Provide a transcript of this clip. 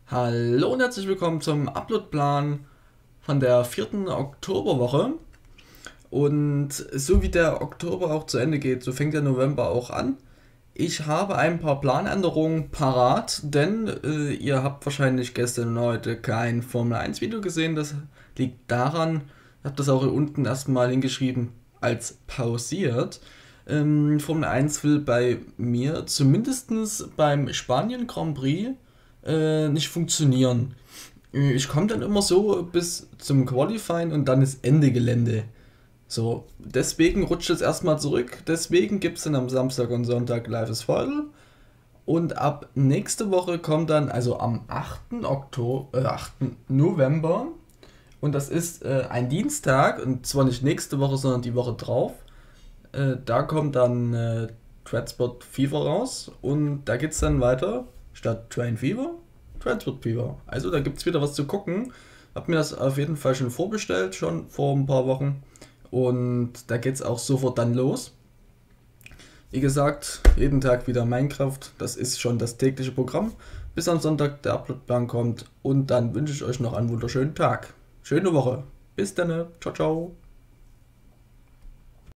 Hallo und herzlich willkommen zum Uploadplan von der vierten Oktoberwoche. Und so wie der Oktober auch zu Ende geht, so fängt der November auch an. Ich habe ein paar Planänderungen parat, denn ihr habt wahrscheinlich gestern und heute kein Formel 1 Video gesehen. Das liegt daran, ich habe das auch hier unten erstmal hingeschrieben, als pausiert. Formel 1 will bei mir zumindest beim Spanien Grand Prix nicht funktionieren. Ich komme dann immer so bis zum Qualifying und dann ist Ende Gelände. So, deswegen rutscht es erstmal zurück. Deswegen gibt es dann am Samstag und Sonntag Live is Final. Und ab nächste Woche kommt dann, also am 8. November, und das ist ein Dienstag, und zwar nicht nächste Woche, sondern die Woche drauf, da kommt dann Transport Fever raus und da geht es dann weiter, statt Train Fever, Transport Fever. Also da gibt es wieder was zu gucken. Hab mir das auf jeden Fall schon vorbestellt, schon vor ein paar Wochen. Und da geht es auch sofort dann los. Wie gesagt, jeden Tag wieder Minecraft. Das ist schon das tägliche Programm. Bis am Sonntag der Uploadplan kommt. Und dann wünsche ich euch noch einen wunderschönen Tag. Schöne Woche. Bis dann. Ciao, ciao.